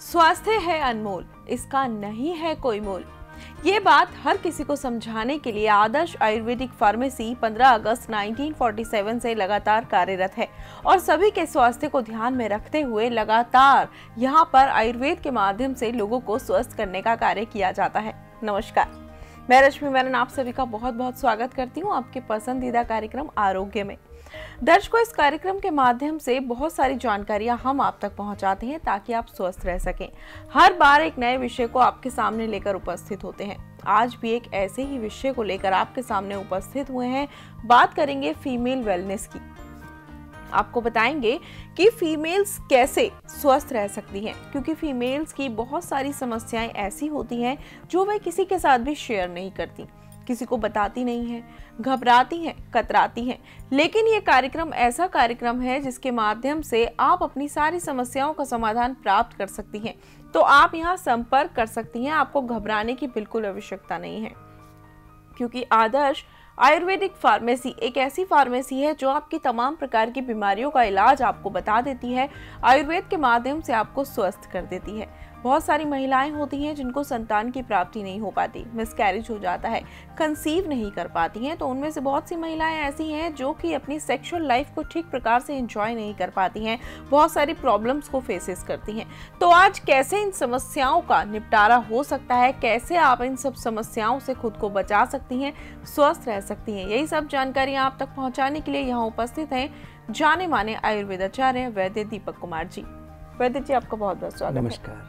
स्वास्थ्य है अनमोल, इसका नहीं है कोई मोल। ये बात हर किसी को समझाने के लिए आदर्श आयुर्वेदिक फार्मेसी 15 अगस्त 1947 से लगातार कार्यरत है और सभी के स्वास्थ्य को ध्यान में रखते हुए लगातार यहाँ पर आयुर्वेद के माध्यम से लोगों को स्वस्थ करने का कार्य किया जाता है। नमस्कार, मैं रश्मि मेनन आप सभी का बहुत बहुत स्वागत करती हूँ आपके पसंदीदा कार्यक्रम आरोग्य में। दर्शकों, इस कार्यक्रम के माध्यम से बहुत सारी जानकारियां हम आप तक पहुंचाते हैं ताकि आप स्वस्थ रह सकें। हर बार एक नए विषय को आपके सामने लेकर उपस्थित होते हैं। आज भी एक ऐसे ही विषय को लेकर आपके सामने उपस्थित हुए हैं। बात करेंगे फीमेल वेलनेस की। आपको बताएंगे कि फीमेल्स कैसे स्वस्थ रह सकती हैं, क्योंकि फीमेल्स की बहुत सारी समस्याएं ऐसी होती हैं जो वह किसी के साथ भी शेयर नहीं करती, किसी को बताती नहीं है, घबराती हैं, कतराती हैं। लेकिन ये कार्यक्रम ऐसा कार्यक्रम है जिसके माध्यम से आप अपनी सारी समस्याओं का समाधान प्राप्त कर सकती हैं। तो आप यहाँ संपर्क कर सकती हैं, आपको घबराने की बिल्कुल आवश्यकता नहीं है, क्योंकि आदर्श आयुर्वेदिक फार्मेसी एक ऐसी फार्मेसी है जो आपकी तमाम प्रकार की बीमारियों का इलाज आपको बता देती है, आयुर्वेद के माध्यम से आपको स्वस्थ कर देती है। बहुत सारी महिलाएं होती हैं जिनको संतान की प्राप्ति नहीं हो पाती, मिसकैरेज हो जाता है, कंसीव नहीं कर पाती हैं। तो उनमें से बहुत सी महिलाएं ऐसी हैं जो कि अपनी सेक्सुअल लाइफ को ठीक प्रकार से एंजॉय नहीं कर पाती हैं, बहुत सारी प्रॉब्लम्स को फेसेस करती हैं। तो आज कैसे इन समस्याओं का निपटारा हो सकता है, कैसे आप इन सब समस्याओं से खुद को बचा सकती हैं, स्वस्थ रह सकती हैं, यही सब जानकारियां आप तक पहुंचाने के लिए यहाँ उपस्थित हैं जाने माने आयुर्वेदाचार्य वैद्य दीपक कुमार जी। वैद्य जी, आपका बहुत बहुत स्वागत है। नमस्कार।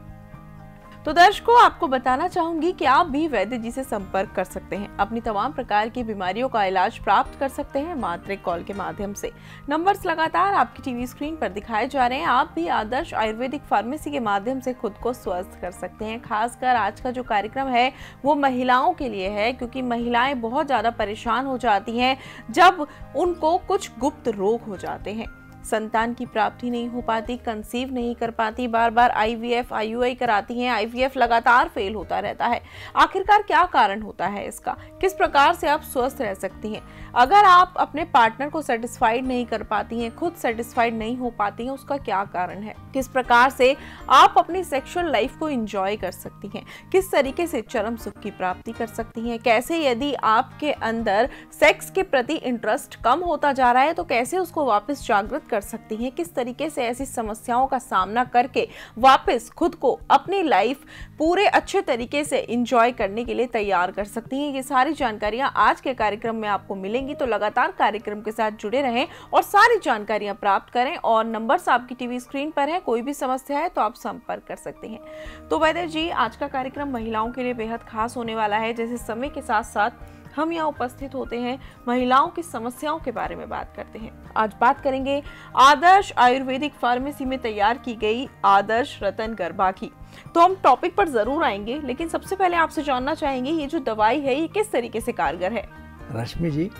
तो दर्शकों, आपको बताना चाहूंगी कि आप भी वैद्य जी से संपर्क कर सकते हैं, अपनी तमाम प्रकार की बीमारियों का इलाज प्राप्त कर सकते हैं मात्र एक कॉल के माध्यम से। नंबर्स लगातार आपकी टीवी स्क्रीन पर दिखाए जा रहे हैं। आप भी आदर्श आयुर्वेदिक फार्मेसी के माध्यम से खुद को स्वस्थ कर सकते हैं। खासकर आज का जो कार्यक्रम है वो महिलाओं के लिए है, क्योंकि महिलाएं बहुत ज्यादा परेशान हो जाती हैं जब उनको कुछ गुप्त रोग हो जाते हैं, संतान की प्राप्ति नहीं हो पाती, कंसीव नहीं कर पाती, बार बार आईवीएफ आईयूआई कराती हैं, आईवीएफ लगातार फेल होता रहता है। आखिरकार क्या कारण होता है इसका, किस प्रकार से आप स्वस्थ रह सकती हैं? अगर आप अपने पार्टनर को सेटिस्फाइड नहीं कर पाती हैं, खुद सेटिस्फाइड नहीं हो पाती हैं, उसका क्या कारण है? किस प्रकार से आप अपनी सेक्सुअल लाइफ को एंजॉय कर सकती हैं? किस तरीके से चरम सुख की प्राप्ति कर सकती हैं? कैसे यदि आपके अंदर सेक्स के प्रति इंटरेस्ट कम होता जा रहा है तो कैसे उसको वापस जागृत कर सकती हैं? किस तरीके से ऐसी समस्याओं का सामना करके वापस खुद को अपनी लाइफ पूरे अच्छे तरीके से एंजॉय करने के लिए तैयार कर सकती हैं? ये सारी जानकारियां आज के कार्यक्रम में आपको मिलेंगी, तो लगातार कार्यक्रम के साथ जुड़े रहें और सारी जानकारियां प्राप्त करें। और नंबर्स आपकी टीवी स्क्रीन पर है, कोई भी समस्या है तो आप संपर्क कर सकते हैं। तो वैद्य जी, आज का कार्यक्रम महिलाओं के लिए बेहद खास होने वाला है। जैसे समय के साथ साथ हम यहाँ उपस्थित होते हैं, महिलाओं की समस्याओं के बारे में बात करते हैं। आज बात करेंगे आदर्श आयुर्वेदिक फार्मेसी में तैयार की गई आदर्श रतन गर्भा की। तो हम टॉपिक पर जरूर आएंगे, लेकिन सबसे पहले आपसे जानना चाहेंगे ये जो दवाई है ये किस तरीके से कारगर है? रश्मि जी,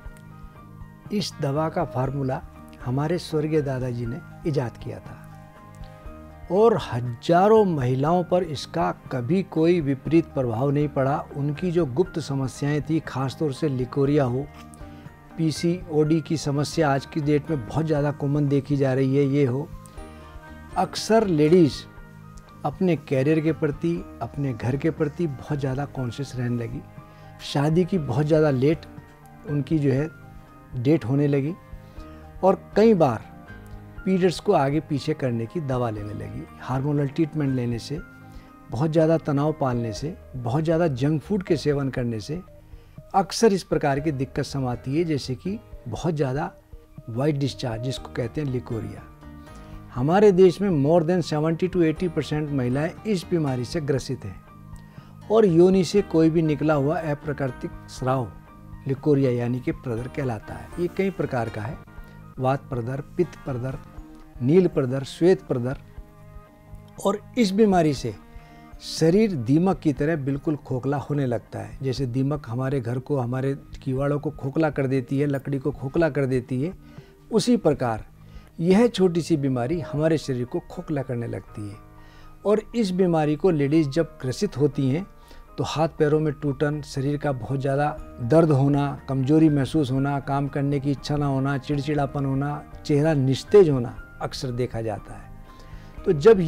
इस दवा का फार्मूला हमारे स्वर्गीय दादाजी ने इजाद किया था और हजारों महिलाओं पर इसका कभी कोई विपरीत प्रभाव नहीं पड़ा। उनकी जो गुप्त समस्याएं थी, खासतौर से लिकोरिया हो, पीसीओडी की समस्या आज की डेट में बहुत ज़्यादा कॉमन देखी जा रही है, ये हो, अक्सर लेडीज़ अपने कैरियर के प्रति, अपने घर के प्रति बहुत ज़्यादा कॉन्शियस रहने लगी। शादी की बहुत ज़्यादा लेट उनकी जो है डेट होने लगी और कई बार पीरियड्स को आगे पीछे करने की दवा लेने लगी। हार्मोनल ट्रीटमेंट लेने से, बहुत ज़्यादा तनाव पालने से, बहुत ज़्यादा जंक फूड के सेवन करने से अक्सर इस प्रकार की दिक्कत समाती है, जैसे कि बहुत ज़्यादा वाइट डिस्चार्ज, जिसको कहते हैं लिकोरिया। हमारे देश में मोर देन 70 to 80% महिलाएं इस बीमारी से ग्रसित हैं और योनि से कोई भी निकला हुआ अप्राकृतिक स्राव लिकोरिया यानी कि प्रदर कहलाता है। ये कई प्रकार का है, वात प्रदर, पित्त प्रदर, नील प्रदर, श्वेत प्रदर। और इस बीमारी से शरीर दीमक की तरह बिल्कुल खोखला होने लगता है। जैसे दीमक हमारे घर को, हमारे कीवाड़ों को खोखला कर देती है, लकड़ी को खोखला कर देती है, उसी प्रकार यह छोटी सी बीमारी हमारे शरीर को खोखला करने लगती है। और इस बीमारी को लेडीज़ जब ग्रसित होती हैं तो हाथ पैरों में टूटन, शरीर का बहुत ज़्यादा दर्द होना, कमजोरी महसूस होना, काम करने की इच्छा ना होना, चिड़चिड़ापन होना, चेहरा निस्तेज होना अक्सर देखा जाता है। तो जब ये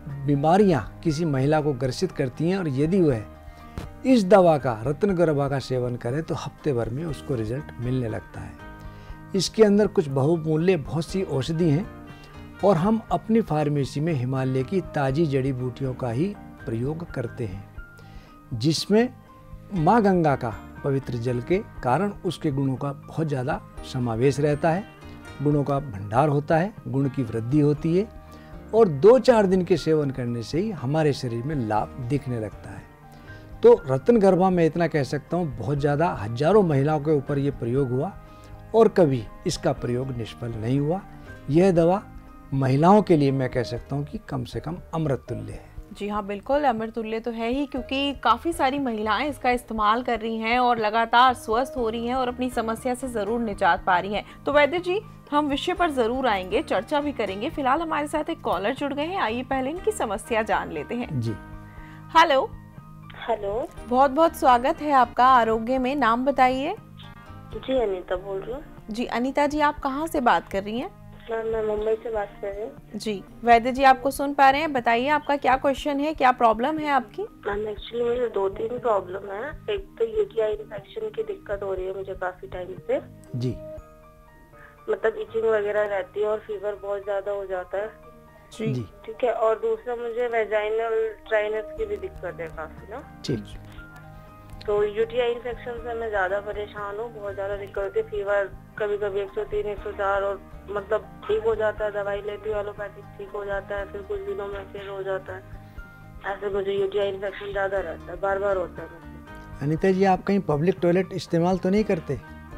बीमारियां किसी महिला को ग्रसित करती हैं और यदि वह इस दवा का रत्नगर्भा का सेवन करे तो हफ्ते भर में उसको रिजल्ट मिलने लगता है। इसके अंदर कुछ बहुमूल्य बहुत सी औषधि हैं और हम अपनी फार्मेसी में हिमालय की ताज़ी जड़ी बूटियों का ही प्रयोग करते हैं, जिसमें माँ गंगा का पवित्र जल के कारण उसके गुणों का बहुत ज़्यादा समावेश रहता है, गुणों का भंडार होता है, गुण की वृद्धि होती है और 2-4 दिन के सेवन करने से ही हमारे शरीर में लाभ दिखने लगता है। तो रत्नगर्भा मैं इतना कह सकता हूँ, बहुत ज़्यादा हजारों महिलाओं के ऊपर ये प्रयोग हुआ और कभी इसका प्रयोग निष्फल नहीं हुआ। यह दवा महिलाओं के लिए मैं कह सकता हूँ कि कम से कम अमृत तुल्य है। जी हाँ, बिल्कुल अमृत तुल्य तो है ही, क्योंकि काफ़ी सारी महिलाएं इसका इस्तेमाल कर रही हैं और लगातार स्वस्थ हो रही हैं और अपनी समस्या से ज़रूर निजात पा रही हैं। तो वैद्य जी, हम विषय पर ज़रूर आएंगे, चर्चा भी करेंगे। फिलहाल हमारे साथ एक कॉलर जुड़ गए हैं, आइए पहले इनकी समस्या जान लेते हैं। जी हेलो। हेलो, बहुत बहुत स्वागत है आपका आरोग्य में, नाम बताइए। जी अनीता बोल रही हूँ। जी अनीता जी, आप कहाँ से बात कर रही हैं? मैम मैं मुंबई से बात कर रही हूँ। जी वैद्य जी आपको सुन पा रहे हैं, बताइए आपका क्या क्वेश्चन है, क्या प्रॉब्लम है आपकी? मैम एक्चुअली मुझे 2-3 प्रॉब्लम है। एक तो यूटीआई इन्फेक्शन की दिक्कत हो रही है मुझे काफी टाइम से, जी मतलब इचिंग वगैरह रहती है और फीवर बहुत ज्यादा हो जाता है। जी ठीक है, और दूसरा मुझे वेजाइनल ड्राइनेस की भी दिक्कत है काफी ना। ठीक। तो यूटीआई इन्फेक्शन से मैं ज्यादा परेशान हूँ, बहुत ज्यादा दिक्कत होती है। फीवर कभी कभी 103, 104 और मतलब ठीक हो जाता है, दवाई लेती हूँ एलोपैथिक, ठीक हो जाता है, फिर कुछ दिनों में फिर हो जाता है। ऐसे मुझे यूटीआई इन्फेक्शन ज्यादा रहता है, बार बार होता है। अनीता जी, आप कहीं पब्लिक टॉयलेट इस्तेमाल तो नहीं करते?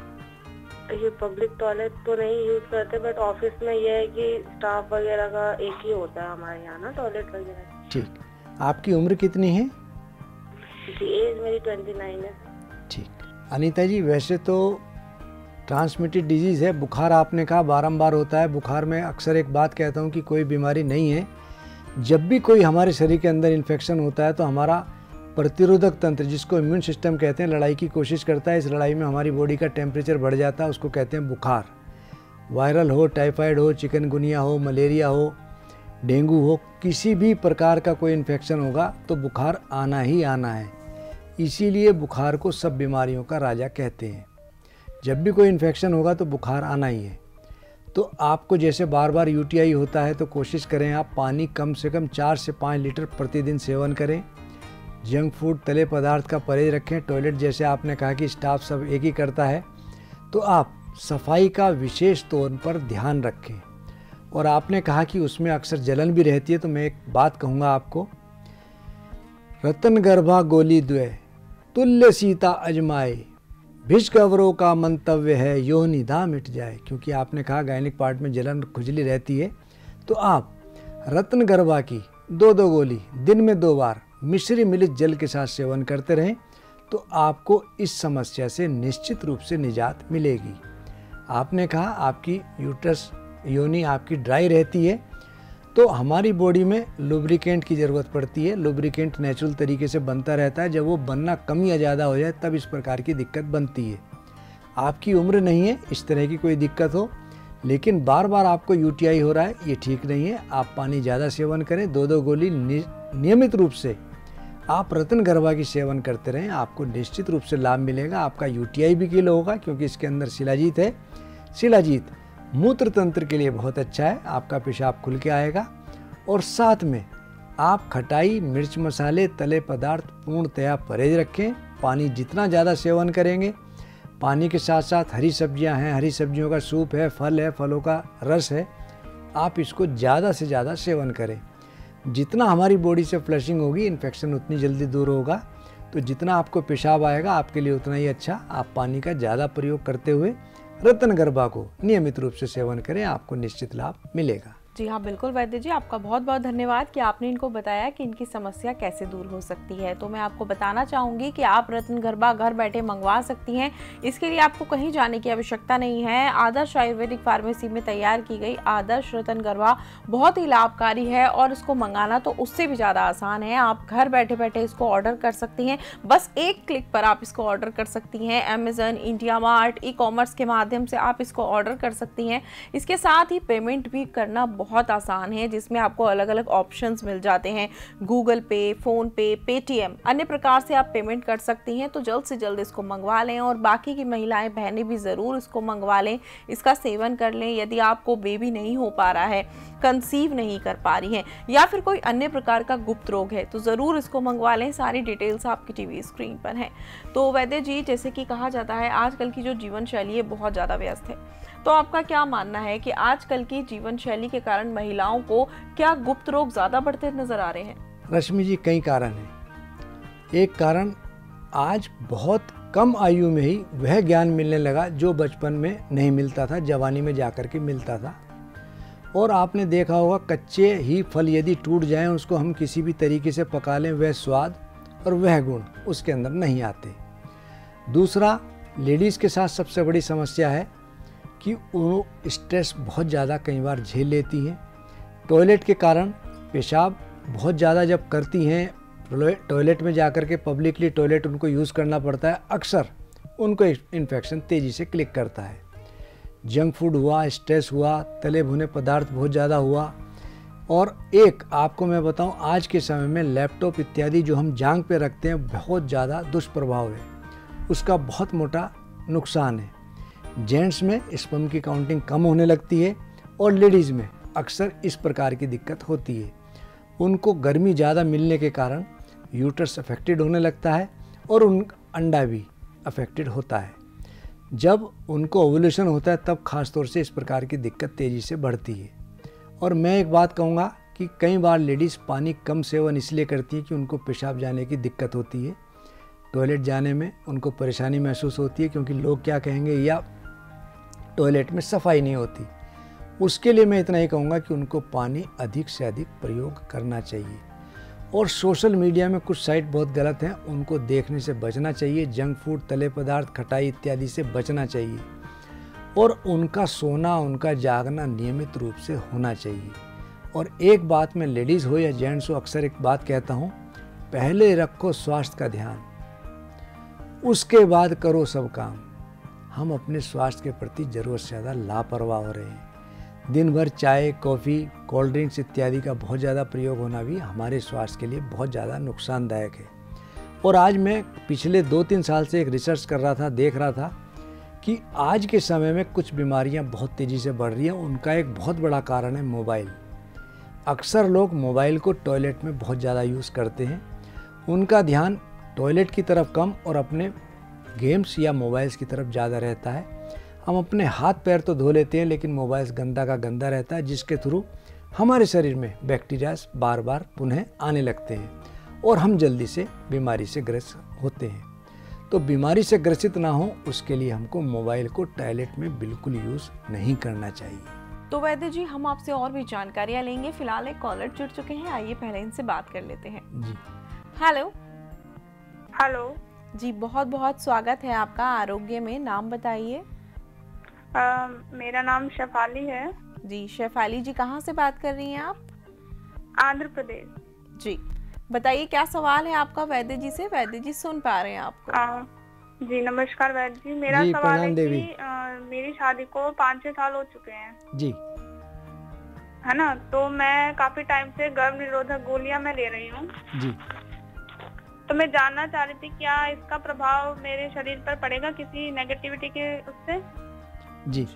ये पब्लिक टॉयलेट तो नहीं यूज करते, बट ऑफिस में ये है कि स्टाफ वगैरह का एक ही होता है हमारे यहाँ ना टॉयलेट वगैरह। ठीक। आपकी उम्र कितनी है? जी एज मेरी 29 है। ठीक। अनीता जी, वैसे तो ट्रांसमिटेड डिजीज़ है, बुखार आपने कहा बारंबार होता है। बुखार में अक्सर एक बात कहता हूँ कि कोई बीमारी नहीं है। जब भी कोई हमारे शरीर के अंदर इन्फेक्शन होता है तो हमारा प्रतिरोधक तंत्र, जिसको इम्यून सिस्टम कहते हैं, लड़ाई की कोशिश करता है। इस लड़ाई में हमारी बॉडी का टेम्परेचर बढ़ जाता है, उसको कहते हैं बुखार। वायरल हो, टाइफाइड हो, चिकनगुनिया हो, मलेरिया हो, डेंगू हो, किसी भी प्रकार का कोई इन्फेक्शन होगा तो बुखार आना ही आना है। इसीलिए बुखार को सब बीमारियों का राजा कहते हैं। जब भी कोई इन्फेक्शन होगा तो बुखार आना ही है। तो आपको जैसे बार बार यूटीआई होता है तो कोशिश करें आप पानी कम से कम 4 से 5 लीटर प्रतिदिन सेवन करें। जंक फूड, तले पदार्थ का परहेज रखें। टॉयलेट जैसे आपने कहा कि स्टाफ सब एक ही करता है, तो आप सफाई का विशेष तौर पर ध्यान रखें। और आपने कहा कि उसमें अक्सर जलन भी रहती है, तो मैं एक बात कहूँगा आपको, रत्नगर्भा गोली द्वय तुल्य सीता अजमाए, भिषगवरों का मंतव्य है यो निदा मिट जाए। क्योंकि आपने कहा गायनिक पार्ट में जलन खुजली रहती है, तो आप रत्नगर्भा की 2-2 गोली दिन में 2 बार मिश्री मिलित जल के साथ सेवन करते रहें तो आपको इस समस्या से निश्चित रूप से निजात मिलेगी। आपने कहा आपकी यूट्रस योनि आपकी ड्राई रहती है, तो हमारी बॉडी में लुब्रिकेंट की ज़रूरत पड़ती है। लुब्रिकेंट नेचुरल तरीके से बनता रहता है, जब वो बनना कम या ज़्यादा हो जाए तब इस प्रकार की दिक्कत बनती है। आपकी उम्र नहीं है इस तरह की कोई दिक्कत हो, लेकिन बार बार आपको यूटीआई हो रहा है, ये ठीक नहीं है। आप पानी ज़्यादा सेवन करें, 2-2 गोली नियमित रूप से आप रत्नगर्भा की सेवन करते रहें, आपको निश्चित रूप से लाभ मिलेगा। आपका यूटीआई भी किल होगा क्योंकि इसके अंदर शिलाजीत है। शिलाजीत मूत्र तंत्र के लिए बहुत अच्छा है, आपका पेशाब खुल के आएगा। और साथ में आप खटाई, मिर्च मसाले, तले पदार्थ पूर्णतया परहेज रखें। पानी जितना ज़्यादा सेवन करेंगे, पानी के साथ साथ हरी सब्जियां हैं, हरी सब्जियों का सूप है, फल है, फलों का रस है, आप इसको ज़्यादा से ज़्यादा सेवन करें। जितना हमारी बॉडी से फ्लशिंग होगी, इन्फेक्शन उतनी जल्दी दूर होगा। तो जितना आपको पेशाब आएगा आपके लिए उतना ही अच्छा। आप पानी का ज़्यादा प्रयोग करते हुए रत्नगर्भा को नियमित रूप से सेवन करें, आपको निश्चित लाभ मिलेगा। जी हाँ बिल्कुल वैद्य जी, आपका बहुत बहुत धन्यवाद कि आपने इनको बताया कि इनकी समस्या कैसे दूर हो सकती है। तो मैं आपको बताना चाहूँगी कि आप रत्नगर्भा घर बैठे मंगवा सकती हैं। इसके लिए आपको कहीं जाने की आवश्यकता नहीं है। आदर्श आयुर्वेदिक फार्मेसी में तैयार की गई आदर्श रत्नगर्भा बहुत ही लाभकारी है और इसको मंगाना तो उससे भी ज़्यादा आसान है। आप घर बैठे बैठे इसको ऑर्डर कर सकती हैं, बस एक क्लिक पर आप इसको ऑर्डर कर सकती हैं। अमेजन, इंडिया मार्ट, ई-कॉमर्स के माध्यम से आप इसको ऑर्डर कर सकती हैं। इसके साथ ही पेमेंट भी करना बहुत आसान है, जिसमें आपको अलग अलग ऑप्शंस मिल जाते हैं। गूगल पे, फ़ोन पे, पेटीएम, अन्य प्रकार से आप पेमेंट कर सकती हैं। तो जल्द से जल्द इसको मंगवा लें और बाकी की महिलाएं बहनें भी ज़रूर इसको मंगवा लें, इसका सेवन कर लें। यदि आपको बेबी नहीं हो पा रहा है, कंसीव नहीं कर पा रही हैं या फिर कोई अन्य प्रकार का गुप्त रोग है, तो ज़रूर इसको मंगवा लें। सारी डिटेल्स आपकी टीवी स्क्रीन पर हैं। तो वैद्य जी, जैसे कि कहा जाता है आजकल की जो जीवन शैली है बहुत ज़्यादा व्यस्त है, तो आपका क्या मानना है कि आजकल की जीवन शैली के कारण महिलाओं को क्या गुप्त रोग ज़्यादा बढ़ते नजर आ रहे हैं? रश्मि जी, कई कारण हैं। एक कारण, आज बहुत कम आयु में ही वह ज्ञान मिलने लगा जो बचपन में नहीं मिलता था, जवानी में जाकर के मिलता था। और आपने देखा होगा, कच्चे ही फल यदि टूट जाएं, उसको हम किसी भी तरीके से पका लें, वह स्वाद और वह गुण उसके अंदर नहीं आते। दूसरा, लेडीज़ के साथ सबसे बड़ी समस्या है कि वो स्ट्रेस बहुत ज़्यादा कई बार झेल लेती हैं। टॉयलेट के कारण पेशाब बहुत ज़्यादा जब करती हैं, टॉयलेट में जाकर के पब्लिकली टॉयलेट उनको यूज़ करना पड़ता है, अक्सर उनको इन्फेक्शन तेज़ी से क्लिक करता है। जंक फूड हुआ, स्ट्रेस हुआ, तले भुने पदार्थ बहुत ज़्यादा हुआ। और एक आपको मैं बताऊं, आज के समय में लैपटॉप इत्यादि जो हम जांघ पे रखते हैं, बहुत ज़्यादा दुष्प्रभाव है, उसका बहुत मोटा नुकसान है। जेंट्स में स्पर्म की काउंटिंग कम होने लगती है और लेडीज़ में अक्सर इस प्रकार की दिक्कत होती है। उनको गर्मी ज़्यादा मिलने के कारण यूट्रस अफेक्टेड होने लगता है और उनका अंडा भी अफेक्टेड होता है। जब उनको ओव्यूलेशन होता है तब खास तौर से इस प्रकार की दिक्कत तेज़ी से बढ़ती है। और मैं एक बात कहूँगा कि कई बार लेडीज़ पानी कम सेवन इसलिए करती है कि उनको पेशाब जाने की दिक्कत होती है, टॉयलेट जाने में उनको परेशानी महसूस होती है, क्योंकि लोग क्या कहेंगे, या टॉयलेट में सफाई नहीं होती। उसके लिए मैं इतना ही कहूँगा कि उनको पानी अधिक से अधिक प्रयोग करना चाहिए। और सोशल मीडिया में कुछ साइट बहुत गलत हैं, उनको देखने से बचना चाहिए। जंक फूड, तले पदार्थ, खटाई इत्यादि से बचना चाहिए। और उनका सोना, उनका जागना नियमित रूप से होना चाहिए। और एक बात मैं लेडीज़ हो या जेंट्स हो, अक्सर एक बात कहता हूँ, पहले रखो स्वास्थ्य का ध्यान, उसके बाद करो सब काम। हम अपने स्वास्थ्य के प्रति ज़रूरत से ज़्यादा लापरवाह हो रहे हैं। दिन भर चाय, कॉफ़ी, कोल्ड ड्रिंक्स इत्यादि का बहुत ज़्यादा प्रयोग होना भी हमारे स्वास्थ्य के लिए बहुत ज़्यादा नुकसानदायक है। और आज मैं पिछले 2-3 साल से एक रिसर्च कर रहा था, देख रहा था कि आज के समय में कुछ बीमारियां बहुत तेज़ी से बढ़ रही हैं। उनका एक बहुत बड़ा कारण है मोबाइल। अक्सर लोग मोबाइल को टॉयलेट में बहुत ज़्यादा यूज़ करते हैं, उनका ध्यान टॉयलेट की तरफ कम और अपने गेम्स या मोबाइल्स की तरफ ज़्यादा रहता है। हम अपने हाथ पैर तो धो लेते हैं, लेकिन मोबाइल गंदा का गंदा रहता है, जिसके थ्रू हमारे शरीर में बैक्टीरिया बार बार पुनः आने लगते हैं और हम जल्दी से बीमारी से ग्रस्त होते हैं। तो बीमारी से ग्रसित ना हो, उसके लिए हमको मोबाइल को टॉयलेट में बिल्कुल यूज़ नहीं करना चाहिए। तो वैद्य जी, हम आपसे और भी जानकारियाँ लेंगे। फिलहाल एक कॉलर जुड़ चुके हैं, आइए पहले इनसे बात कर लेते हैं जी। हेलो। हेलो जी, बहुत बहुत स्वागत है आपका आरोग्य में। नाम बताइए। मेरा नाम शेफाली है। जी शेफाली जी, कहाँ से बात कर रही हैं आप? आंध्र प्रदेश। जी बताइए, क्या सवाल है आपका वैद्य जी से? वैद्य जी सुन पा रहे हैं आपको? जी नमस्कार वैद्य जी। मेरा जी, सवाल है देवी। कि मेरी शादी को 5-6 साल हो चुके हैं जी, है ना। तो मैं काफी टाइम से गर्भ निरोधक गोलियां मैं ले रही हूँ। जी। तो मैं जानना चाह रही थी, क्या इसका प्रभाव मेरे शरीर पर पड़ेगा किसी नेगेटिविटी के उससे? जी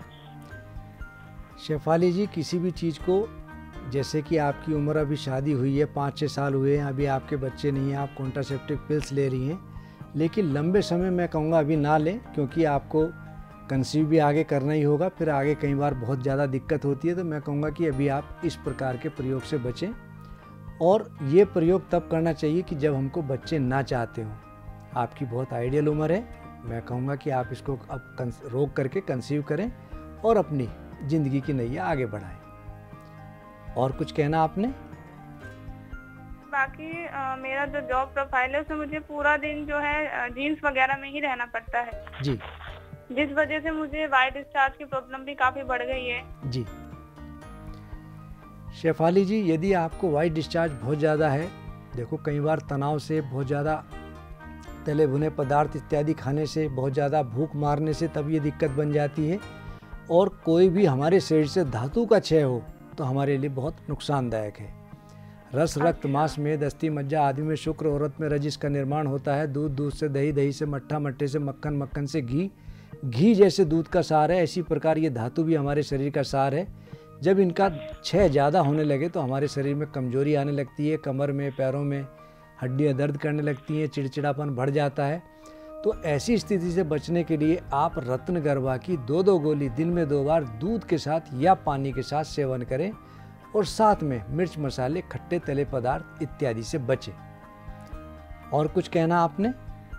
शेफाली जी, किसी भी चीज़ को, जैसे कि आपकी उम्र अभी शादी हुई है, 5-6 साल हुए हैं, अभी आपके बच्चे नहीं हैं, आप कॉन्ट्रासेप्टिव पिल्स ले रही हैं, लेकिन लंबे समय मैं कहूँगा अभी ना लें, क्योंकि आपको कंसीव भी आगे करना ही होगा, फिर आगे कई बार बहुत ज़्यादा दिक्कत होती है। तो मैं कहूँगा कि अभी आप इस प्रकार के प्रयोग से बचें। और ये प्रयोग तब करना चाहिए कि जब हमको बच्चे ना चाहते हों। आपकी बहुत आइडियल उम्र है, मैं कहूँगा कि आप इसको अब रोक करके कंसीव करें और अपनी ज़िंदगी की नैया आगे बढ़ाएं। और कुछ कहना आपने? बाकी मेरा जो जॉब प्रोफाइल है उसमें मुझे पूरा दिन जो है जीन्स वगैरह में ही रहना पड़ता है जी, जिस वजह से मुझे वाइट डिस्चार्ज की प्रॉब्लम भी काफी बढ़ गई है। जी शेफाली जी, यदि आपको वाइट डिस्चार्ज बहुत ज़्यादा है, देखो कई बार तनाव से, बहुत ज़्यादा तले भुने पदार्थ इत्यादि खाने से, बहुत ज़्यादा भूख मारने से तब ये दिक्कत बन जाती है। और कोई भी हमारे शरीर से धातु का क्षय हो तो हमारे लिए बहुत नुकसानदायक है। रस, रक्त, मांस, मेद, अस्थि, मज्जा आदि में शुक्र, औरत में रज इसका निर्माण होता है। दूध, दूध से दही, दही से मट्ठा, मट्ठे से मक्खन, मक्खन से घी, घी जैसे दूध का सार है, इसी प्रकार ये धातु भी हमारे शरीर का सार है। जब इनका क्षय ज़्यादा होने लगे तो हमारे शरीर में कमजोरी आने लगती है, कमर में, पैरों में हड्डियाँ दर्द करने लगती हैं, चिड़चिड़ापन बढ़ जाता है। तो ऐसी स्थिति से बचने के लिए आप रत्नगर्भा की 2-2 गोली दिन में 2 बार दूध के साथ या पानी के साथ सेवन करें और साथ में मिर्च, मसाले, खट्टे तले पदार्थ इत्यादि से बचें। और कुछ कहना आपने?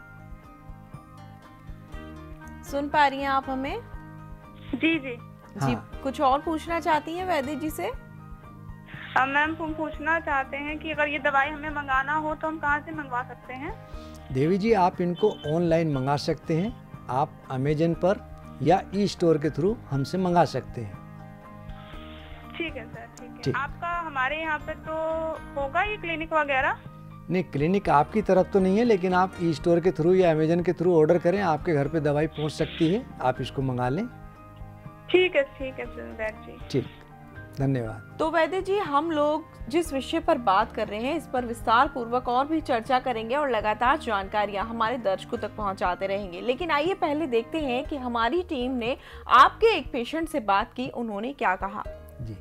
सुन पा रही हैं आप हमें? जी जी जी, कुछ और पूछना चाहती हैं वैद्य जी से? मैम, हम पूछना चाहते हैं कि अगर ये दवाई हमें मंगाना हो तो हम कहाँ से मंगवा सकते हैं? देवी जी, आप इनको ऑनलाइन मंगा सकते हैं। आप अमेजन पर या ई स्टोर के थ्रू हमसे मंगा सकते हैं। ठीक है सर, ठीक है। ठीक। आपका हमारे यहाँ पे तो होगा ये क्लिनिक वगैरह? नहीं, क्लिनिक आपकी तरफ तो नहीं है, लेकिन आप ई स्टोर के थ्रू या अमेजन के थ्रू ऑर्डर करें, आपके घर पे दवाई पहुंच सकती है। आप इसको मंगा लें। ठीक है सर वैद्य जी। ठीक, धन्यवाद। तो वैद्य जी, हम लोग जिस विषय पर बात कर रहे हैं इस पर विस्तार पूर्वक और भी चर्चा करेंगे और लगातार जानकारियां हमारे दर्शकों तक पहुंचाते रहेंगे। लेकिन आइए पहले देखते हैं कि हमारी टीम ने आपके एक पेशेंट से बात की, उन्होंने क्या कहा। जी,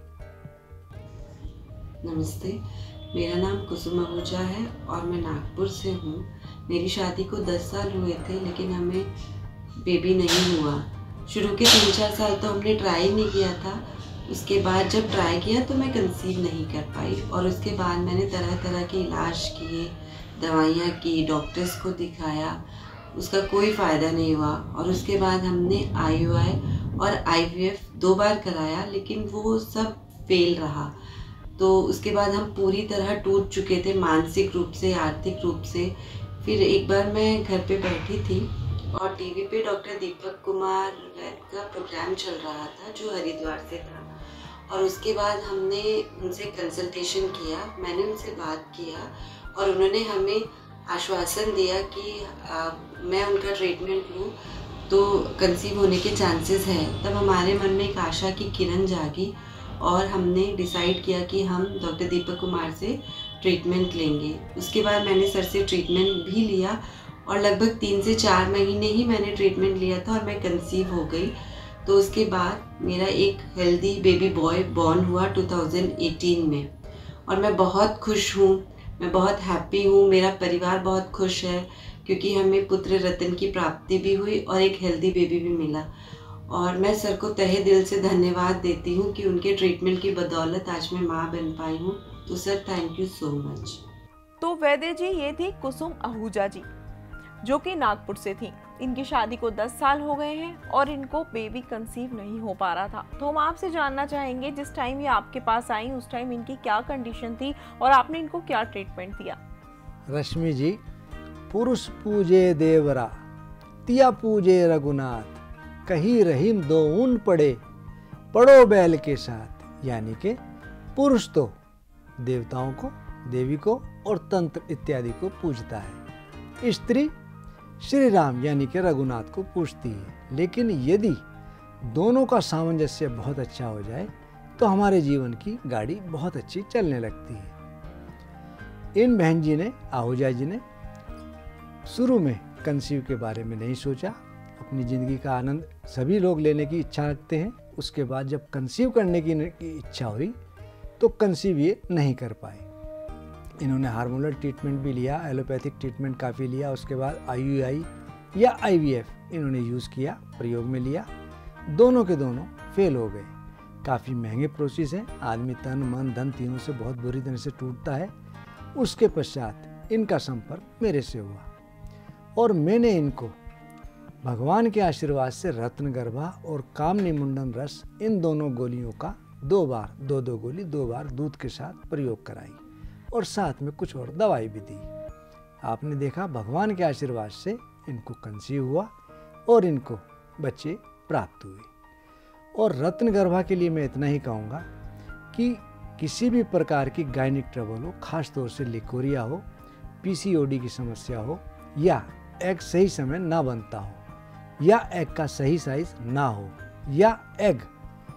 नमस्ते, मेरा नाम कुसुम आहूजा है और मैं नागपुर से हूँ। मेरी शादी को 10 साल हुए थे, लेकिन हमें बेबी नहीं हुआ। शुरू के 3-4 साल तो हमने ट्राई नहीं किया था। उसके बाद जब ट्राई किया तो मैं कंसीव नहीं कर पाई और उसके बाद मैंने तरह तरह के इलाज किए, दवाइयाँ की, डॉक्टर्स को दिखाया, उसका कोई फ़ायदा नहीं हुआ। और उसके बाद हमने IUI और IVF 2 बार कराया, लेकिन वो सब फेल रहा। तो उसके बाद हम पूरी तरह टूट चुके थे, मानसिक रूप से, आर्थिक रूप से। फिर एक बार मैं घर पे बैठी थी और टीवी पे डॉक्टर दीपक कुमार का प्रोग्राम चल रहा था जो हरिद्वार से था। और उसके बाद हमने उनसे कंसल्टेशन किया, मैंने उनसे बात किया और उन्होंने हमें आश्वासन दिया कि मैं उनका ट्रीटमेंट लूँ तो कंसीव होने के चांसेस हैं। तब हमारे मन में एक आशा की किरण जागी और हमने डिसाइड किया कि हम डॉक्टर दीपक कुमार से ट्रीटमेंट लेंगे। उसके बाद मैंने सर से ट्रीटमेंट भी लिया और लगभग 3 से 4 महीने ही मैंने ट्रीटमेंट लिया था और मैं कंसीव हो गई। तो उसके बाद मेरा एक हेल्दी बेबी बॉय बॉर्न हुआ 2018 में और मैं बहुत खुश हूँ, मैं बहुत हैप्पी हूँ। मेरा परिवार बहुत खुश है क्योंकि हमें पुत्र रत्न की प्राप्ति भी हुई और एक हेल्दी बेबी भी मिला। और मैं सर को तहे दिल से धन्यवाद देती हूँ कि उनके ट्रीटमेंट की बदौलत आज मैं माँ बन पाई हूँ। तो sir, thank you so much. तो वैद्य जी, ये थी कुसुम आहूजा जी जो कि नागपुर से थी। इनकी शादी को 10 साल हो गए हैं और इनको बेबी कंसीव नहीं हो पा रहा था। तो हम आपसे जानना चाहेंगे, जिस टाइम ये आपके पास आई उस टाइम इनकी क्या कंडीशन थी और आपने इनको क्या ट्रीटमेंट दिया? रश्मि जी, पुरुष पूजे देवरा, तिया पूजे रघुनाथ, कहीं रहीम 2 ऊन पड़े, पड़ो बैल के साथ। यानी कि पुरुष तो देवताओं को, देवी को और तंत्र इत्यादि को पूजता है, स्त्री श्री राम यानी कि रघुनाथ को पूजती है। लेकिन यदि दोनों का सामंजस्य बहुत अच्छा हो जाए तो हमारे जीवन की गाड़ी बहुत अच्छी चलने लगती है। इन बहन जी ने, आहूजा जी ने, शुरू में कंसीव के बारे में नहीं सोचा। अपनी ज़िंदगी का आनंद सभी लोग लेने की इच्छा रखते हैं। उसके बाद जब कंसीव करने की इच्छा हुई तो कंसीव ये नहीं कर पाए। इन्होंने हार्मोनल ट्रीटमेंट भी लिया, एलोपैथिक ट्रीटमेंट काफ़ी लिया। उसके बाद IUI या IVF इन्होंने यूज़ किया, प्रयोग में लिया। दोनों के दोनों फेल हो गए। काफ़ी महंगे प्रोसेस हैं, आदमी तन मन धन तीनों से बहुत बुरी तरह से टूटता है। उसके पश्चात इनका संपर्क मेरे से हुआ और मैंने इनको भगवान के आशीर्वाद से रत्नगर्भा और कामनी मुंडन रस, इन दोनों गोलियों का 2 बार 2-2 गोली 2 बार दूध के साथ प्रयोग कराई और साथ में कुछ और दवाई भी दी। आपने देखा, भगवान के आशीर्वाद से इनको कंसीव हुआ और इनको बच्चे प्राप्त हुए। और रत्नगर्भा के लिए मैं इतना ही कहूँगा कि किसी भी प्रकार की गायनिक ट्रबल हो, खास तौर से लिकोरिया हो, PCOD की समस्या हो, या एग सही समय ना बनता हो, या एग का सही साइज ना हो, या एग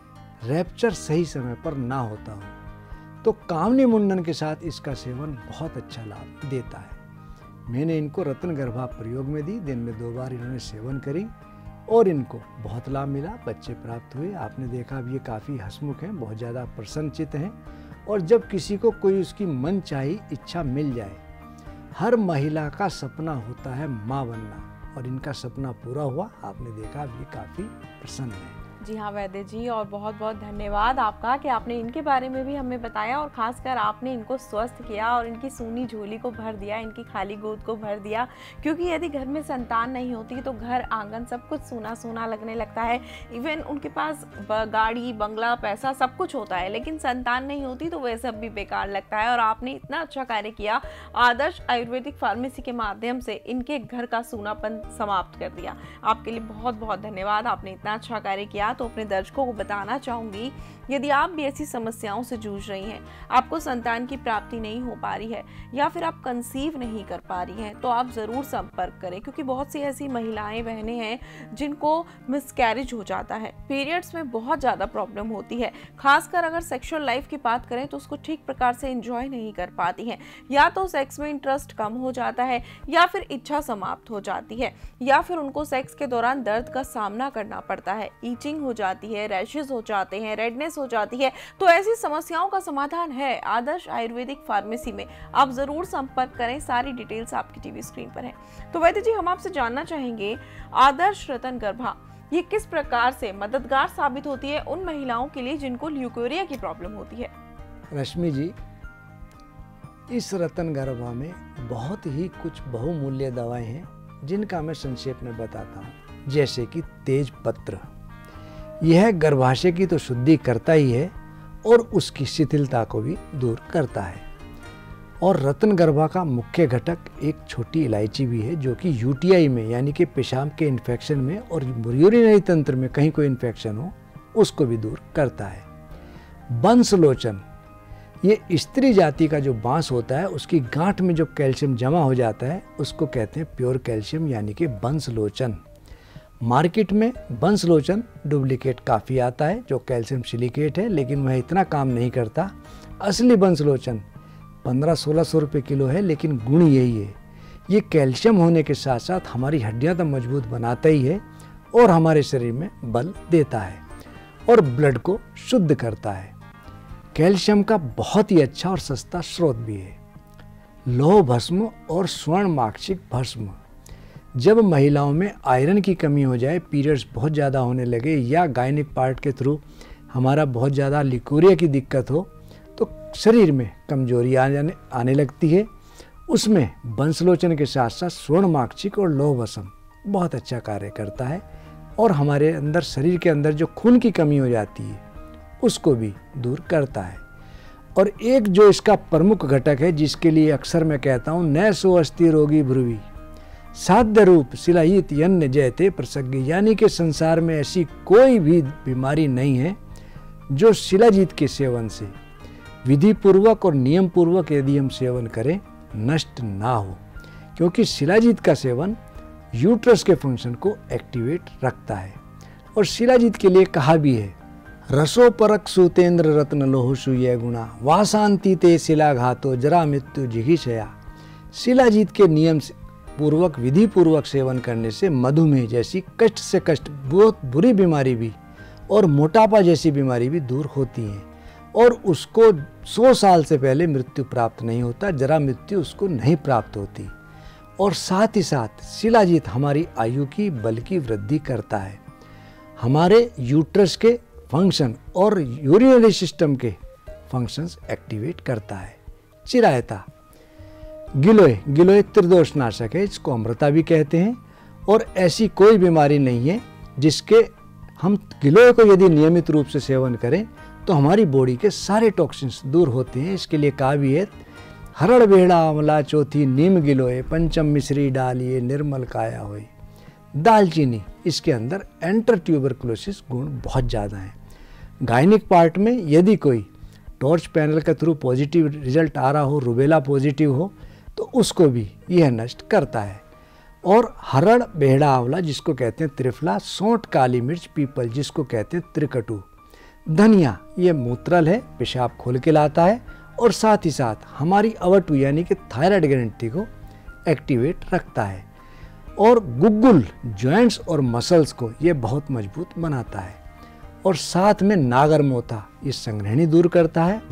रैप्चर सही समय पर ना होता हो तो कामनी मुंडन के साथ इसका सेवन बहुत अच्छा लाभ देता है। मैंने इनको रत्न गर्भा प्रयोग में दी, दिन में 2 बार इन्होंने सेवन करी और इनको बहुत लाभ मिला, बच्चे प्राप्त हुए। आपने देखा अब ये काफ़ी हंसमुख हैं, बहुत ज़्यादा प्रसन्नचित्त हैं। और जब किसी को कोई उसकी मन चाही इच्छा मिल जाए, हर महिला का सपना होता है माँ बनना, और इनका सपना पूरा हुआ। आपने देखा अब ये काफ़ी प्रसन्न है। जी हाँ वैद्य जी, और बहुत बहुत धन्यवाद आपका कि आपने इनके बारे में भी हमें बताया, और खासकर आपने इनको स्वस्थ किया और इनकी सूनी झोली को भर दिया, इनकी खाली गोद को भर दिया। क्योंकि यदि घर में संतान नहीं होती तो घर आंगन सब कुछ सूना सूना लगने लगता है। इवन उनके पास गाड़ी बंगला पैसा सब कुछ होता है, लेकिन संतान नहीं होती तो वह सब भी बेकार लगता है। और आपने इतना अच्छा कार्य किया, आदर्श आयुर्वेदिक फार्मेसी के माध्यम से इनके घर का सूनापन समाप्त कर दिया। आपके लिए बहुत बहुत धन्यवाद, आपने इतना अच्छा कार्य किया। तो अपने दर्शकों को बताना चाहूंगी, यदि आप भी ऐसी समस्याओं से जूझ रही हैं, आपको संतान की प्राप्ति नहीं हो पा रही है या फिर आप कंसीव नहीं कर पा रही हैं, तो आप ज़रूर संपर्क करें। क्योंकि बहुत सी ऐसी महिलाएं बहनें हैं जिनको मिसकैरेज हो जाता है, पीरियड्स में बहुत ज़्यादा प्रॉब्लम होती है। खासकर अगर सेक्सुअल लाइफ की बात करें तो उसको ठीक प्रकार से एंजॉय नहीं कर पाती हैं, या तो सेक्स में इंटरेस्ट कम हो जाता है, या फिर इच्छा समाप्त हो जाती है, या फिर उनको सेक्स के दौरान दर्द का सामना करना पड़ता है, ईचिंग हो जाती है, रैशेज हो जाते हैं, रेडनेस हो जाती है। तो ऐसी समस्याओं का समाधान है आदर्श आयुर्वेदिक फार्मेसी में। आप जरूर संपर्क करें, सारी डिटेल्स आपकी टीवी स्क्रीन पर है। तो वैद्य जी, हम आपसे जानना चाहेंगे, आदर्श रत्न गर्भा ये किस प्रकार से मददगार साबित होती है उन महिलाओं के लिए जिनको ल्यूकेरिया की प्रॉब्लम होती है? रश्मि जी, इस रत्न गर्भा में बहुत ही कुछ बहुमूल्य दवाएं हैं जिनका मैं संक्षेप में बताता हूँ। जैसे कि तेज पत्र, यह गर्भाशय की तो शुद्धि करता ही है और उसकी शिथिलता को भी दूर करता है। और रत्न गर्भा का मुख्य घटक एक छोटी इलायची भी है, जो कि यूटीआई में यानी कि पेशाब के इन्फेक्शन में और यूरिनरी तंत्र में कहीं कोई इन्फेक्शन हो उसको भी दूर करता है। बंसलोचन, ये स्त्री जाति का जो बांस होता है उसकी गांठ में जो कैल्शियम जमा हो जाता है उसको कहते हैं प्योर कैल्शियम यानी कि बंसलोचन। मार्केट में बंसलोचन डुप्लीकेट काफ़ी आता है जो कैल्शियम सिलिकेट है, लेकिन वह इतना काम नहीं करता। असली बंसलोचन 1500-1600 रुपये किलो है, लेकिन गुण यही है, ये कैल्शियम होने के साथ साथ हमारी हड्डियां तो मजबूत बनाता ही है और हमारे शरीर में बल देता है और ब्लड को शुद्ध करता है। कैल्शियम का बहुत ही अच्छा और सस्ता स्रोत भी है। लौह भस्म और स्वर्ण माक्षिक भस्म, जब महिलाओं में आयरन की कमी हो जाए, पीरियड्स बहुत ज़्यादा होने लगे या गायनिक पार्ट के थ्रू हमारा बहुत ज़्यादा लिकोरिया की दिक्कत हो, तो शरीर में कमजोरी आने लगती है, उसमें बंसलोचन के साथ साथ स्वर्ण माक्षिक और लौह भस्म बहुत अच्छा कार्य करता है और हमारे अंदर शरीर के अंदर जो खून की कमी हो जाती है उसको भी दूर करता है। और एक जो इसका प्रमुख घटक है जिसके लिए अक्सर मैं कहता हूँ, न सो अस्ति रोगी भ्रुवी साध्य रूप शिलाहित यन्न जयते प्रसज्ञ, यानी कि संसार में ऐसी कोई भी बीमारी नहीं है जो शिलाजीत के सेवन से विधि पूर्वक और नियम पूर्वक यदि हम सेवन करें नष्ट ना हो, क्योंकि शिलाजीत का सेवन यूट्रस के फंक्शन को एक्टिवेट रखता है। और शिलाजीत के लिए कहा भी है, रसोपरक सूतेंद्र रत्न लोहसु ये गुणा वाशांति ते शिलाघातो जरा मृत्यु जिघिषया। शिलाजीत के नियम पूर्वक विधि पूर्वक सेवन करने से मधुमेह जैसी कष्ट से कष्ट बहुत बुरी बीमारी भी और मोटापा जैसी बीमारी भी दूर होती है और उसको 100 साल से पहले मृत्यु प्राप्त नहीं होता, जरा मृत्यु उसको नहीं प्राप्त होती। और साथ ही साथ शिलाजीत हमारी आयु की बल की वृद्धि करता है, हमारे यूट्रस के फंक्शन और यूरिनरी सिस्टम के फंक्शंस एक्टिवेट करता है। चिरायता, गिलोय त्रिदोष नाशक है, इसको अमृता भी कहते हैं और ऐसी कोई बीमारी नहीं है जिसके हम गिलोय को यदि नियमित रूप से सेवन करें तो हमारी बॉडी के सारे टॉक्सिन्स दूर होते हैं। इसके लिए कहा भी है, हरड़ बेड़ा अमला चौथी नीम गिलोय पंचम मिश्री डालिए निर्मल काया होए। दालचीनी, इसके अंदर एंटर ट्यूबरकुलोसिस गुण बहुत ज़्यादा हैं। गायनिक पार्ट में यदि कोई टॉर्च पैनल के थ्रू पॉजिटिव रिजल्ट आ रहा हो, रुबेला पॉजिटिव हो, तो उसको भी यह नष्ट करता है। और हरड़ बेहड़ा आंवला जिसको कहते हैं त्रिफला, सौंठ काली मिर्च पीपल जिसको कहते हैं त्रिकटु, धनिया ये मूत्रल है, पेशाब खोल के लाता है और साथ ही साथ हमारी अवटु यानी कि थायराइड ग्रंथि को एक्टिवेट रखता है। और गुग्गुल जॉइंट्स और मसल्स को ये बहुत मजबूत बनाता है। और साथ में नागरमोथा ये संग्रहणी दूर करता है।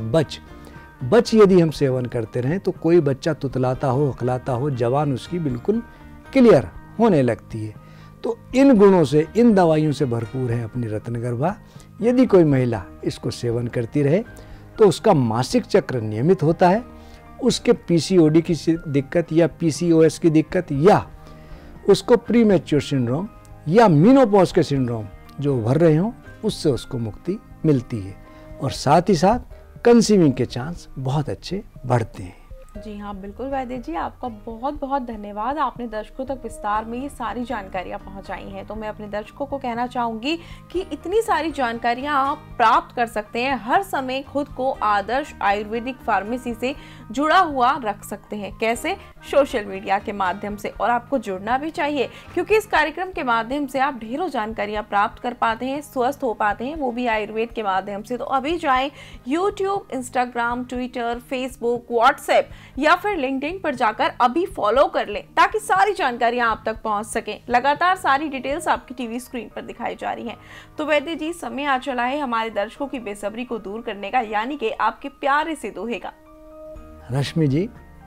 बच यदि हम सेवन करते रहें तो कोई बच्चा तुतलाता हो, हकलाता हो, जवान उसकी बिल्कुल क्लियर होने लगती है। तो इन गुणों से, इन दवाइयों से भरपूर है अपनी रत्नगर्भा। यदि कोई महिला इसको सेवन करती रहे तो उसका मासिक चक्र नियमित होता है, उसके पीसीओडी की दिक्कत या पीसीओएस की दिक्कत या उसको प्रीमेच्योर सिंड्रोम या मीनोपॉज के सिंड्रोम जो उभर रहे हों उससे उसको मुक्ति मिलती है। और साथ ही साथ कंसीविंग के चांस बहुत अच्छे बढ़ते हैं। जी हाँ, बिल्कुल वैद्य जी, आपका बहुत बहुत धन्यवाद। आपने दर्शकों तक विस्तार में ये सारी जानकारियाँ पहुँचाई हैं। तो मैं अपने दर्शकों को कहना चाहूँगी कि इतनी सारी जानकारियाँ आप प्राप्त कर सकते हैं। हर समय खुद को आदर्श आयुर्वेदिक फार्मेसी से जुड़ा हुआ रख सकते हैं। कैसे? सोशल मीडिया के माध्यम से। और आपको जुड़ना भी चाहिए, क्योंकि इस कार्यक्रम के माध्यम से आप ढेरों जानकारियाँ प्राप्त कर पाते हैं, स्वस्थ हो पाते हैं, वो भी आयुर्वेद के माध्यम से। तो अभी जाएं YouTube, Instagram, Twitter, Facebook, WhatsApp या फिर लिंक्डइन पर जाकर अभी फॉलो कर लें, ताकि सारी जानकारियां आप तक पहुंच सकें। लगातार सारी डिटेल्स आपकी टीवी स्क्रीन पर दिखाई जा रही हैं। तो वैद्य जी, समय आ चला है हमारे दर्शकों की बेसब्री को दूर करने का, यानी कि आपके प्यारे से दोहे का। रश्मि जी,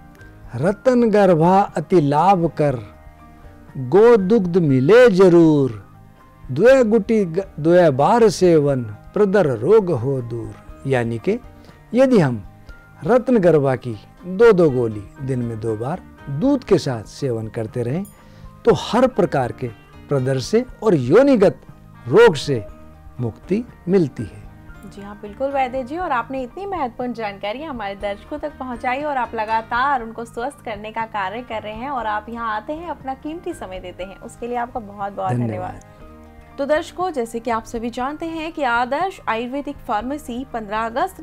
रतन गर्भा अति लाभ कर, गो दुग्ध मिले जरूर, द्वे गुटी द्वे बार सेवन, प्रदर रोग हो दूर। यानी कि यदि हम रत्न गर्भा की 2-2 गोली दिन में 2 बार दूध के साथ सेवन करते रहें तो हर प्रकार के प्रदर से और योनिगत रोग से मुक्ति मिलती है। जी हाँ, बिल्कुल वैद्य जी, और आपने इतनी महत्वपूर्ण जानकारी हमारे दर्शकों तक पहुंचाई और आप लगातार उनको स्वस्थ करने का कार्य कर रहे हैं और आप यहाँ आते हैं, अपना कीमती समय देते हैं, उसके लिए आपका बहुत बहुत धन्यवाद। तो दर्शकों, जैसे कि आप सभी जानते हैं कि आदर्श आयुर्वेदिक फार्मेसी 15 अगस्त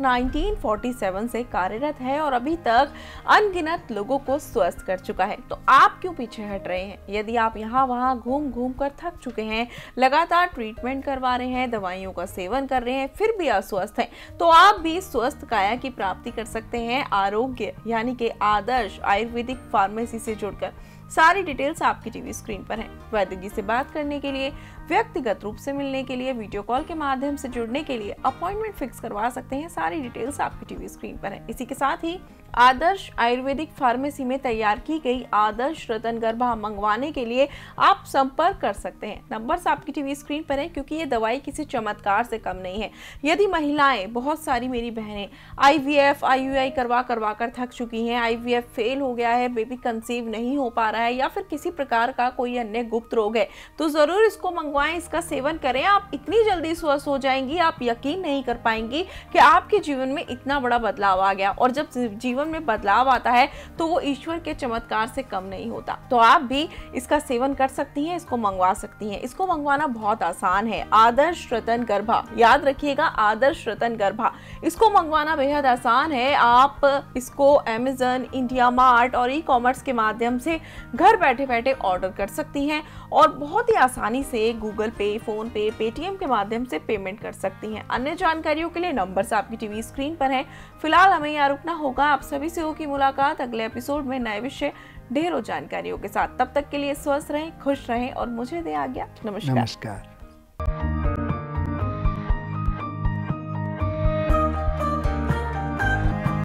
1947 से कार्यरत है और अभी तक अनगिनत लोगों को स्वस्थ कर चुका है। तो आप क्यों पीछे हट रहे हैं? यदि आप यहाँ वहाँ घूम कर थक चुके हैं, लगातार ट्रीटमेंट करवा रहे हैं, दवाइयों का सेवन कर रहे हैं, फिर भी अस्वस्थ हैं, तो आप भी स्वस्थ काया की प्राप्ति कर सकते हैं आरोग्य यानी कि आदर्श आयुर्वेदिक फार्मेसी से जुड़कर। सारी डिटेल्स आपकी टीवी स्क्रीन पर हैं। वैद्य जी से बात करने के लिए, व्यक्तिगत रूप से मिलने के लिए, वीडियो कॉल के माध्यम से जुड़ने के लिए अपॉइंटमेंट फिक्स करवा सकते हैं। सारी डिटेल्स आपकी टीवी स्क्रीन पर है। इसी के साथ ही आदर्श आयुर्वेदिक फार्मेसी में तैयार की गई आदर्श रतन गर्भा मंगवाने के लिए आप संपर्क कर सकते हैं। नंबर्स आपकी टीवी स्क्रीन पर है, क्योंकि ये दवाई किसी चमत्कार से कम नहीं है। यदि महिलाएं, बहुत सारी मेरी बहनें IVF, IUI करवा कर थक चुकी हैं, IVF फेल हो गया है, बेबी कंसीव नहीं हो पा रहा है या फिर किसी प्रकार का कोई अन्य गुप्त रोग है, तो जरूर इसको मंगवाएं, इसका सेवन करें। आप इतनी जल्दी स्वस्थ हो जाएंगी, आप यकीन नहीं कर पाएंगी कि आपके जीवन में इतना बड़ा बदलाव आ गया। और जब जीवन में बदलाव आता है तो वो ईश्वर के चमत्कार से कम नहीं होता। तो आप भी इसका सेवन कर सकती हैं, इसको मंगवा सकती हैं। इसको मंगवाना बहुत आसान है। आदर्श रतन गर्भा, याद रखिएगा, आदर्श रतन गर्भा, इसको मंगवाना बेहद आसान है। आप इसको अमेज़न, इंडिया मार्ट और ई-कॉमर्स के माध्यम से घर बैठे बैठे ऑर्डर कर सकती हैं और बहुत ही आसानी से गूगल पे, फोन पे, पेटीएम के माध्यम से पेमेंट कर सकती हैं। अन्य जानकारियों के लिए नंबर्स आपकी टीवी स्क्रीन पर हैं। फिलहाल हमें यहाँ रुकना होगा। आप सभी से होगी मुलाकात अगले एपिसोड में नए विषय, ढेरों जानकारियों के साथ। तब तक के लिए स्वस्थ रहें, खुश रहें और मुझे दे आज्ञा। नमस्कार।